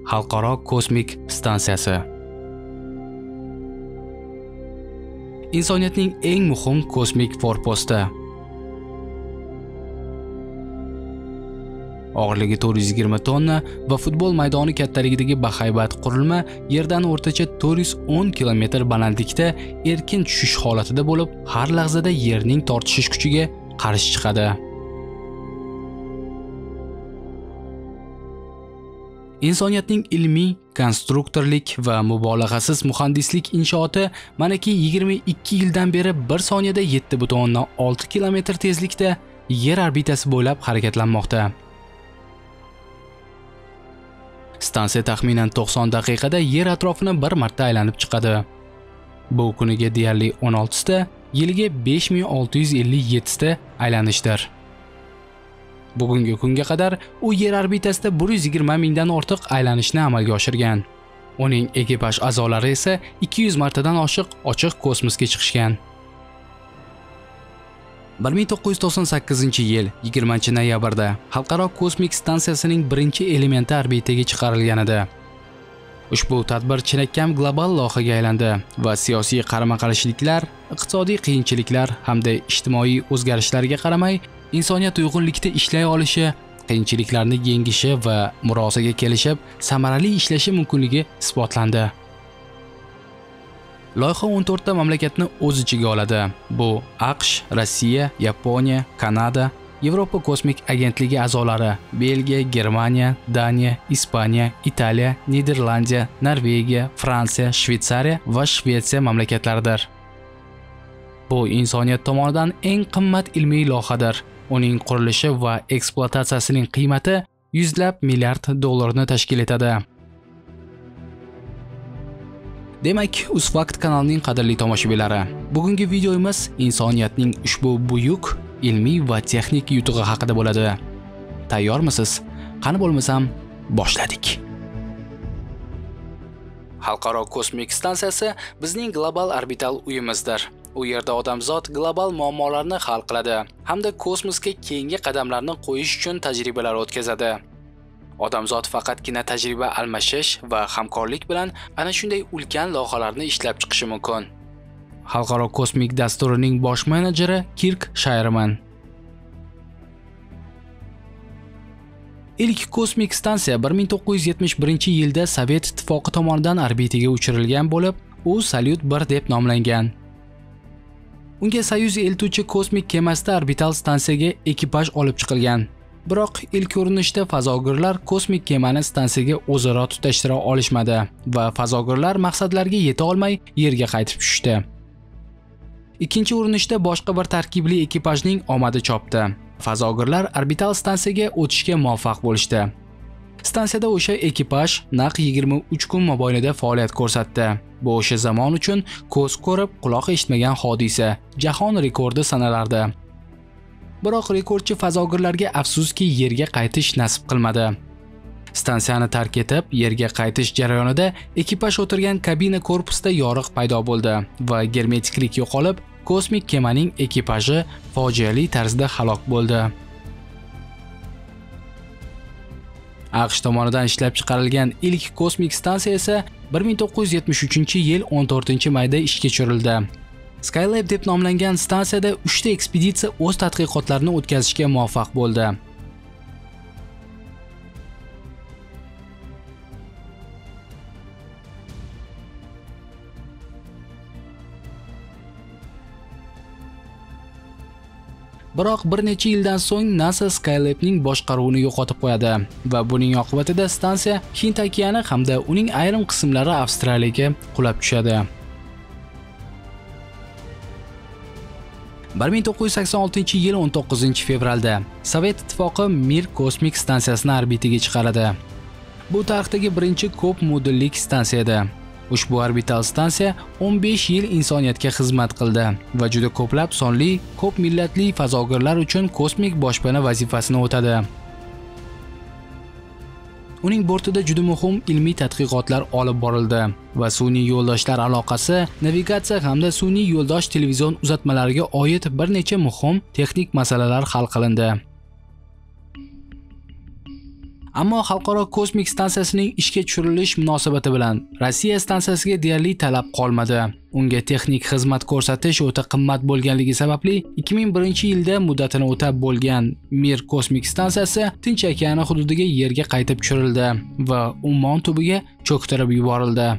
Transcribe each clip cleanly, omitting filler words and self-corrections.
Xalqaro kosmik stansiyasi. Insoniyatning eng muhim kosmik forposti. Og'irligi 420 tonna va futbol maydoni kattaligidagi bahaybat qurilma yerdan o'rtacha 410 kilometr balandlikda erkin tushish holatida bo'lib, har lahzada yerning tortishish kuchiga qarshi chiqadi. Insoniyatning ilmiy, konstruktorlik va mubolag'asiz muhandislik inshoati manaki 22 yildan beri 1 soniyada 7,6 kilometr tezlikda yer orbitasi bo'ylab harakatlanmoqda. Stansiya taxminan 90 daqiqada yer atrofini bir marta aylanib chiqadi. Bu kuniga deyarli 16 ta, yiliga 5657 ta aylanishdir. Bugungi kunga qadar u yer orbitasida 120 mingdan ortiq aylanishni amalga oshirgan. Uning ekipaj a'zolari esa 200 martadan oshiq ochiq kosmosga chiqishgan. 1998-yil 20-noyabrda Xalqaro kosmik stansiyasining birinchi elementi orbitaga chiqarilgan edi. Ushbu tadbir chinakam global loyihaga aylandi va siyosiy qarama-qarshiliklar, iqtisodiy qiyinchiliklar hamda ijtimoiy o'zgarishlarga qaramay, insoniyat uyg'unlikda ishlay olishi, qiyinchiliklarni yengishi va murosaga kelishib, samarali ishlashi mumkinligi isbotlandi. Loyiha 14 ta mamlakatni o'z ichiga oladi. Bu AQSh, Rossiya, Yaponiya, Kanada, Yevropa kosmik agentligi a'zolari, Belgiya, Germaniya, Daniya, Ispaniya, Italiya, Niderlandiya, Norvegiya, Fransiya, Shveysariya va Shvetsiya mamlakatlaridir. Bu insoniyat tomonidan eng qimmat ilmiy loyihadir. Uning qurilishi va ekspluatatsiyasining qiymati yuzlab milliard dollarni tashkil etadi. Demak, UzFakt kanalining qadrli tomoshabinlari, bugungi videomiz insoniyatning ushbu buyuk ilmiy va texnik yutug'i haqida bo'ladi. Tayyormisiz? Qani bo'lmasam, boshladik. Xalqaro kosmik stansiyasi bizning global orbital uyimizdir. U yerda odamzod global muammolarni hal qiladi hamda kosmosga keyingi qadamlarni qo'yish uchun tajribalar o'tkazadi. Odamzod faqatgina tajriba almashish va hamkorlik bilan ana shunday ulkan loyihalarni ishlab chiqishi mumkin. Xalqaro kosmik dasturining bosh menejeri Kirk Shayrman. Ilk kosmik stansiya 1971-yilda Sovet ittifoqi tomonidan orbitaga uchirilgan bo'lib, u Salyut 1 deb nomlangan. Unga Soyuz eltuvchi kosmik kemasida orbital stansiyaga ekipaj olib chiqilgan. Biroq ilk urinishda fazogirlar kosmik kemani stansiyaga o'zaro tutashtira olishmadi va fazogirlar maqsadlariga yeta olmay yerga qaytib tushdi. Ikkinchi urinishda boshqa bir tarkibli ekipajning omadi chopdi. Fazogirlar orbital stansiyaga o'tishga muvaffaq bo'lishdi. Stansiyada o'sha ekipaj naq 23 kun mobaynida faoliyat ko'rsatdi. Bu o'sha zamon uchun ko'z ko'rib, quloq eshitmagan hodisa, jahon rekordi sanalardi. Biroq rekordchi fazogirlarga afsuski yerga qaytish nasib qilmadi. Stansiyani tark etib, yerga qaytish jarayonida ekipaj o'tirgan kabina korpusida yoriq paydo bo'ldi va germetiklik yo'qolib, kosmik kemaning ekipaji fojiali tarzda halok bo'ldi. AQSh tomonidan ishlab chiqarilgan ilk kosmik stansiya esa 1973-yil 14-mayda ishga tushirildi. KELIB deb nomlangan stansiyada 3 ta ekspeditsiya o'z tadqiqotlarini o'tkazishga muvaffaq bo'ldi. Biroq bir necha yildan so'ng NASA KELIBning boshqaruvini yo'qotib qo'yadi va buning oqibatida stansiya Hind okeani hamda uning ayrim qismlari Avstraliyaga qulab tushadi. 1986-yil 19-fevralda Sovet ittifoqi Mir kosmik stansiyasini orbitaga chiqaradi. Bu tarixdagi birinchi ko'p modullik stansiyadir. Ushbu orbital stansiya 15 yil insoniyatga xizmat qildi va juda ko'plab sonli, ko'p millatli fazogirlar uchun kosmik boshpana vazifasini o'tadi. Uning bortida juda muhim ilmiy tadqiqotlar olib borildi va sun'iy yo'ldoshlar aloqasi, navigatsiya hamda sun'iy yo'ldosh televizion uzatmalariga oid bir necha muhim texnik masalalar hal qilindi. Ammo Xalqaro kosmik stansiyasining ishga tushirilish munosabati bilan Rossiya stansiyasiga deyarli talab qolmadi. Unga texnik xizmat ko'rsatish o'ta qimmat bo'lganligi sababli 2001-yilda muddatini o'tab bo'lgan Mir kosmik stansiyasi Tinch okeani hududiga yerga qaytib tushirildi va Ummon tubiga cho'ktirib yuborildi.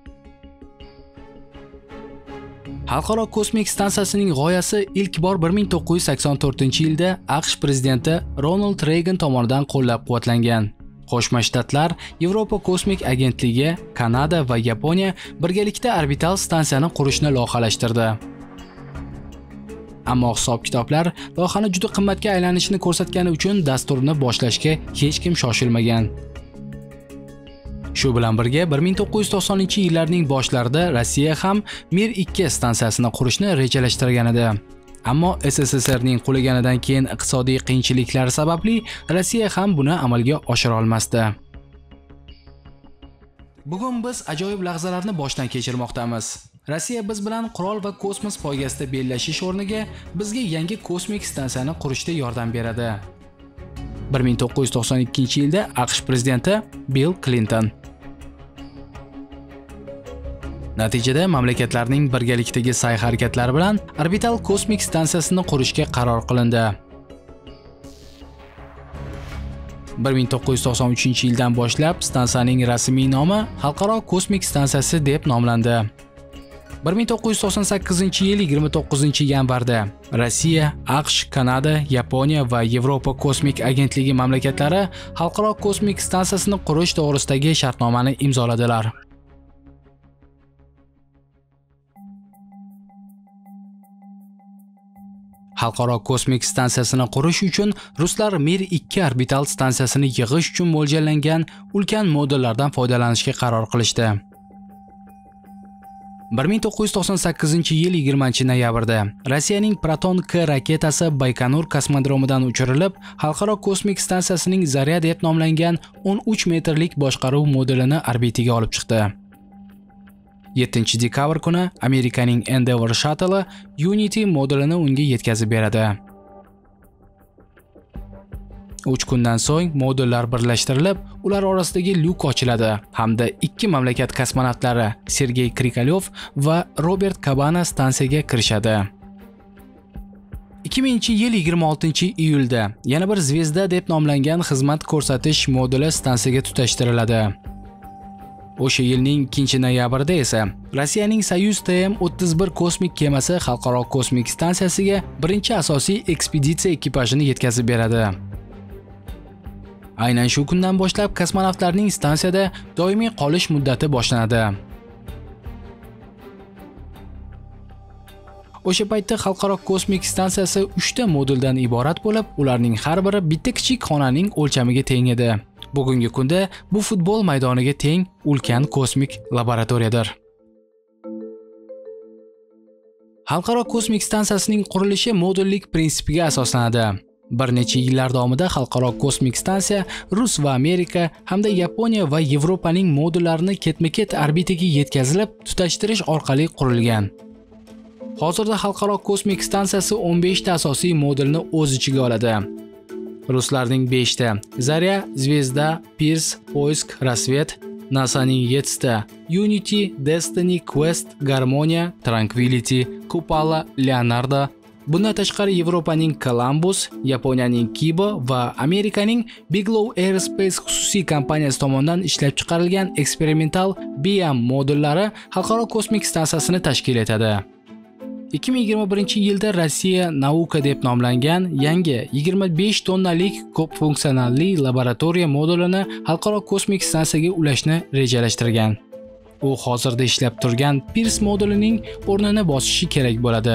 Xalqaro kosmik stansiyasining g'oyasi ilk bor 1984-yilda AQSh prezidenti Ronald Reygan tomonidan qo'llab-quvvatlangan. Qo'shma Shtatlar, Yevropa kosmik agentligi, Kanada va Yaponiya birgalikda orbital stansiyani qurishni loyihalashtirdi. Ammo hisob-kitoblar loyihani juda qimmatga aylanishini ko'rsatgani uchun dasturni boshlashga hech kim shoshilmagan. Shu bilan birga 1990-yillarning boshlarida Rossiya ham Mir 2 stansiyasini qurishni rejalashtirgan edi. Ammo SSSRning qulaganidan keyin iqtisodiy qiyinchiliklar sababli Rossiya ham buni amalga oshira olmasdi. Bugun biz ajoyib lahzalarni boshdan kechirmoqdamiz. Rossiya biz bilan qurol va kosmos poygasida bellashish o'rniga bizga yangi kosmik stansiyani qurishda yordam beradi. 1992-yilda AQSh prezidenti Bill Clinton. Natijada mamlakatlarning birgalikdagi sa'y-harakatlari bilan orbital kosmik stansiyasini qurishga qaror qilindi. 1993-yildan boshlab stansiyaning rasmiy nomi Xalqaro kosmik stansiyasi deb nomlandi. 1998-yil 29-yanvarda Rossiya, AQSh, Kanada, Yaponiya va Yevropa kosmik agentligi mamlakatlari Xalqaro kosmik stansiyasini qurish to'g'risidagi shartnomani imzoladilar. Xalqaro kosmik stansiyasini qurish uchun ruslar Mir 2 orbital stansiyasini yig'ish uchun mo'ljallangan ulkan modullardan foydalanishga qaror qilishdi. 1998-yil 20-noyabrda Rossiyaning Proton K raketasi Baykonur kosmodromidan uchirilib, Xalqaro kosmik stansiyasining Zarya deb nomlangan 13 metrlik boshqaruv modulini orbitaga olib chiqdi. 7-dekabr kuni Amerikaning Endeavour Shuttle Unity modulini unga yetkazib beradi. 3 kundan so'ng modullar birlashtirilib, ular orasidagi lyuk ochiladi hamda ikki mamlakat kosmonavtlari Sergey Krikalyov va Robert Kabana stansiyaga kirishadi. 2000-yil 26-iyulda yana bir Zvezda deb nomlangan xizmat ko'rsatish moduli stansiyaga tutashtiriladi. O'sha yilning 2-noyabrida esa Rossiyaning Soyuz TM-31 kosmik kemasi Xalqaro kosmik stansiyasiga birinchi asosiy ekspeditsiya ekipajini yetkazib beradi. Aynan shu kundan boshlab kosmonavtlarning stansiyada doimiy qolish muddati boshlanadi. O'sha paytda Xalqaro kosmik stansiyasi 3 ta moduldan iborat bo'lib, ularning har biri bitta kichik xonaning o'lchamiga teng edi. Bugungi kunda bu futbol maydoniga teng ulkan kosmik laboratoriyadir. Xalqaro kosmik stansiyasining qurilishi modullik prinsipiga asoslanadi. Bir necha yillar davomida Xalqaro kosmik stansiya Rus va Amerika hamda Yaponiya va Yevropaning modullarini ketma-ket orbitaga yetkazilib, tutashtirish orqali qurilgan. Hozirda Xalqaro kosmik stansiyasi 15 ta asosiy modulni o'z ichiga oladi. Ruslarning 5 ta, Zarya, Zvezda, Pirs, Poisk, Rasvet, NASAning 7 ta, Unity, Destiny, Quest, Garmonia, Tranquility, Kupala, Leonardo. Bundan tashqari Yevropaning Columbus, Yaponiyaning Kibo va Amerikaning Bigelow Aerospace xususiy kompaniyasi tomonidan ishlab chiqarilgan eksperimental BM modullari Xalqaro kosmik stansiyasini tashkil etadi. 2021-yilda Rossiya Nauka deb nomlangan yangi 25 tonnalik ko'p funksionalli laboratoriya modulini Xalqaro kosmik stansiyaga ulashni rejalashtirgan. U hozirda ishlab turgan Pirs modulining o'rnini bosishi kerak bo'ladi.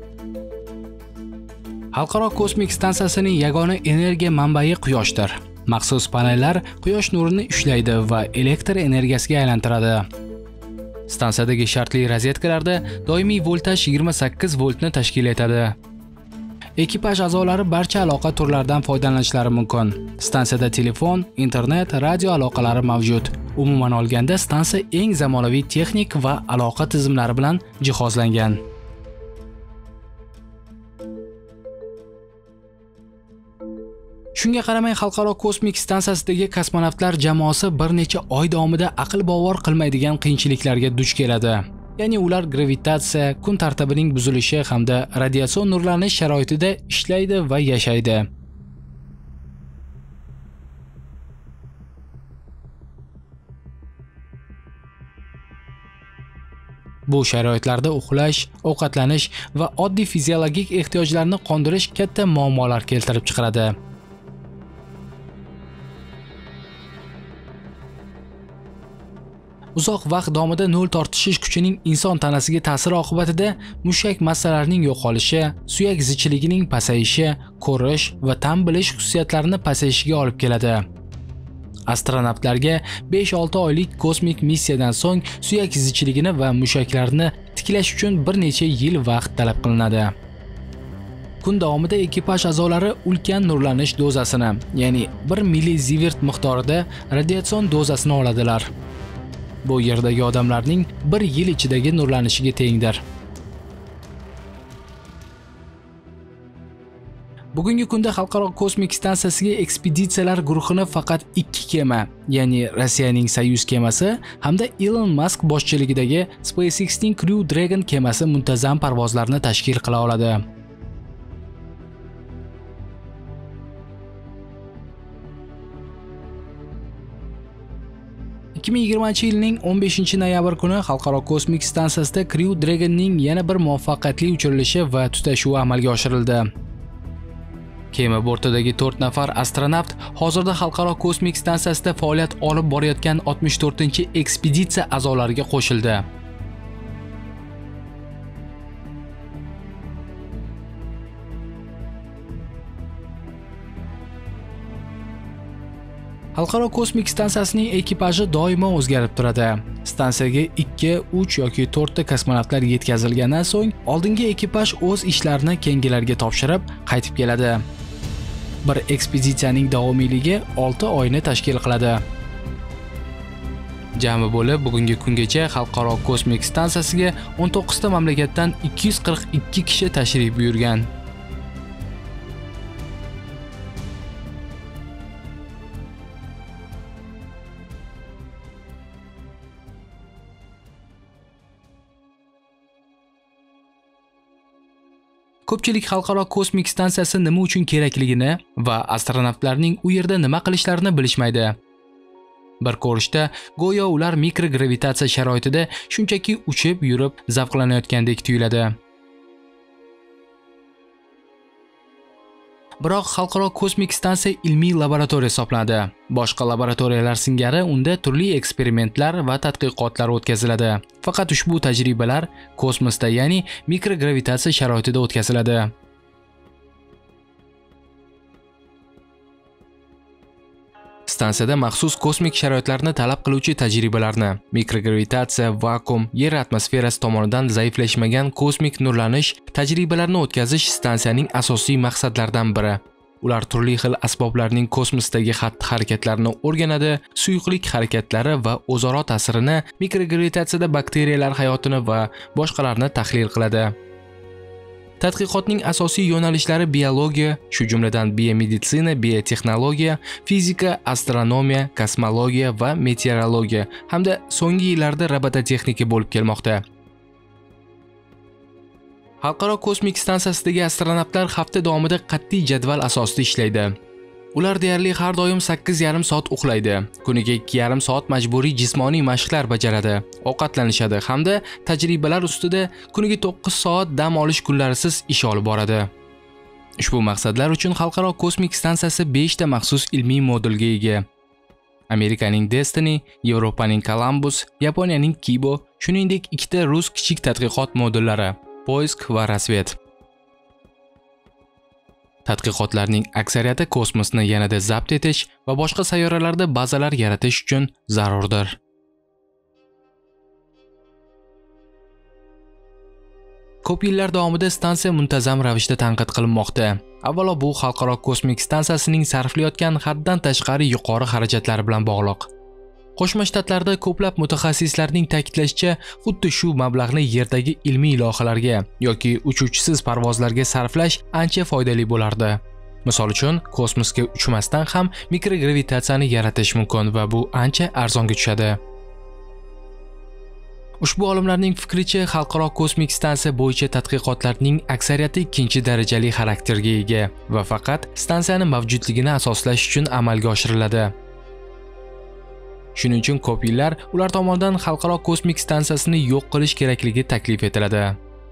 Xalqaro kosmik stansiyasining yagona energiya manbai quyoshdir. Maxsus panellar quyosh nurini ushlaydi va elektr energiyasiga aylantiradi. Stansiyadagi shartli rozetkalarda doimiy voltaj 28 voltni tashkil etadi. Ekipaj a'zolari barcha aloqa turlaridan foydalanishlari mumkin. Stansiyada telefon, internet, radio aloqalari mavjud. Umuman olganda stansiya eng zamonaviy texnik va aloqa tizimlari bilan jihozlangan. Shunga qaramay Xalqaro kosmik stansiyasidagi kosmonavtlar jamoasi bir necha oy davomida aql bovar qilmaydigan qiyinchiliklarga duch keladi. Ya'ni ular gravitatsiya, kun tartibining buzilishi hamda radiatsion nurlanish sharoitida ishlaydi va yashaydi. Bu sharoitlarda uxlash, ovqatlanish va oddiy fiziologik ehtiyojlarni qondirish katta muammolar keltirib chiqaradi. Uzoq vaqt davomida nol tortishish kuchining inson tanasiga ta'siri oqibatida mushak massalarining yo'qolishi, suyak zichligining pasayishi, ko'rish va ta'm bilish xususiyatlarini pasayishiga olib keladi. Astronavtlarga 5-6 oylik kosmik missiyadan so'ng suyak zichligini va mushaklarni tiklash uchun bir necha yil vaqt talab qilinadi. Kun davomida ekipaj a'zolari ulkan nurlanish dozasini, ya'ni 1 millizivert miqdorida radiatsion dozasini oladilar. Bu yerdagi odamlarning 1 yil ichidagi nurlanishiga tengdir. Bugungi kunda Xalqaro kosmik stansiyasiga ekspeditsiyalar guruhini faqat 2 kema, ya'ni Rossiyaning Soyuz kemasi hamda Elon Musk boshchiligidagi SpaceXning Crew Dragon kemasi muntazam parvozlarni tashkil qila oladi. yilning 15-noyabr kuni Xalqaro kosmik stansiyasida Crew Dragonning yana bir muvaffaqiyatli uchirilishii va tutashuvi amalga oshirildi. Kema bortidagi 4 nafar astronavt hozirda Xalqaro kosmik stansiyasida faoliyat olib borayotgan 64-ekspeditsiya a'zolariga qo'shildi. Xalqaro kosmik stansiyasining ekipaji doimo o'zgarib turadi. Stansiyaga 2, 3 yoki 4 ta kosmonavtlar yetkazilgandan so'ng oldingi ekipaj o'z ishlarini keyingilarga topshirib qaytib keladi. Bir ekspeditsiyaning davomiyligi 6 oyni tashkil qiladi. Jami bo'lib bugungi kungacha Xalqaro kosmik stansiyasiga 19 ta mamlakatdan 242 kishi tashrif buyurgan. Ko'pchilik Xalqaro kosmik stansiyasi nima uchun kerakligini va astronavtlarning u yerda nima qilishlarini bilishmaydi. Bir ko'rishda go'yo ular mikrogravitatsiya sharoitida shunchaki uchib yurib zavqlanayotgandek tuyuladi. Biroq Xalqaro kosmik stansiya ilmiy laboratoriya hisoblanadi. Boshqa laboratoriyalar singari unda turli eksperimentlar va tadqiqotlar o'tkaziladi. Faqat ushbu tajribalar kosmosda, ya'ni mikrogravitatsiya sharoitida o'tkaziladi. Stansiyada maxsus kosmik sharoitlarni talab qiluvchi tajribalarni mikrogravitatsiya, vakuum, yer atmosferasi tomonidan zaiflashmagan kosmik nurlanish tajribalarini o'tkazish stansiyaning asosiy maqsadlaridan biri. Ular turli xil asboblarning kosmosdagi xatti-harakatlarini o'rganadi, suyuqlik harakatlari va o'zaro ta'sirini, mikrogravitatsiyada bakteriyalar hayotini va boshqalarni tahlil qiladi. Tadqiqotning asosiy yo'nalishlari biologiya, shu jumladan biomeditsina, biotexnologiya, fizika, astronomiya, kosmologiya va meteorologiya hamda so'nggi yillarda robototexnika bo'lib kelmoqda. Xalqaro kosmik stansiyasidagi astronavtlar hafta davomida qat'iy jadval asosida ishlaydi. Ular deyarli har doim 8,5 soat uxlaydi. Kuniga 2,5 soat majburiy jismoniy mashqlar bajaradi, ovqatlanishadi hamda tajribalar ustida kuniga 9 soat dam olish kunlarisiz ish olib boradi. Ushbu maqsadlar uchun Xalqaro kosmik stansiyasi 5 ta maxsus ilmiy modulga ega. Amerikaning Destiny, Yevropaning Columbus, Yaponiyaning Kibo, shuningdek 2 ta rus kichik tadqiqot modullari, Poisk va Rasvet. Tadqiqotlarning aksariyati kosmosni yanada zabt etish va boshqa sayyoralarda bazalar yaratish uchun zarurdir. Ko'p yillar davomida stansiya muntazam ravishda tanqid qilinmoqda. Avvalo bu Xalqaro kosmik stansiyasining sarflayotgan haddan tashqari yuqori xarajatlari bilan bog'liq. Qo'shma Shtatlarda ko'plab mutaxassislarning ta'kidlashicha, xuddi shu mablag'ni yerdagi ilmiy loyihalarga yoki uchuvchisiz parvozlarga sarflash ancha foydali bo'lardi. Misol uchun, kosmosga uchmasdan ham mikrogravitatsiyani yaratish mumkin va bu ancha arzonga tushadi. Ushbu olimlarning fikricha, xalqaro kosmik stansiya bo'yicha tadqiqotlarning aksariyati ikkinchi darajali xarakterga ega va faqat stansiyani mavjudligini asoslash uchun amalga oshiriladi. Shuning uchun ko'p yillar ular tomonidan xalqaro kosmik stansiyasini yo'q qilish kerakligi taklif etiladi.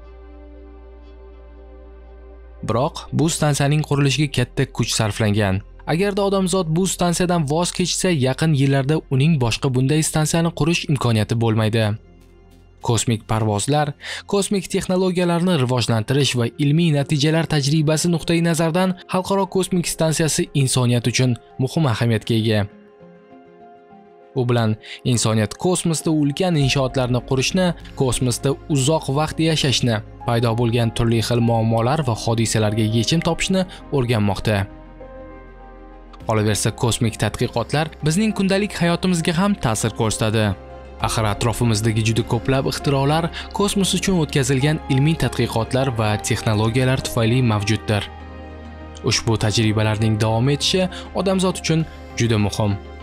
Biroq bu stansiyaning qurilishiga katta kuch sarflangan. Agarda odamzod bu stansiyadan voz kechsa, yaqin yillarda uning boshqa bunday stansiyani qurish imkoniyati bo'lmaydi. Kosmik parvozlar, kosmik texnologiyalarni rivojlantirish va ilmiy natijalar tajribasi nuqtai nazaridan xalqaro kosmik stansiyasi insoniyat uchun muhim ahamiyatga ega. U bilan insoniyat kosmosda ulkan inshootlarni qurishni, kosmosda uzoq vaqt yashashni, paydo bo'lgan turli xil muammolar va hodisalarga yechim topishni o'rganmoqda. Qolaversa, kosmik tadqiqotlar bizning kundalik hayotimizga ham ta'sir ko'rsatadi. Axir atrofimizdagi juda ko'plab ixtirolar kosmos uchun o'tkazilgan ilmiy tadqiqotlar va texnologiyalar tufayli mavjuddir. Ushbu tajribalarning davom etishi odamzod uchun juda muhim.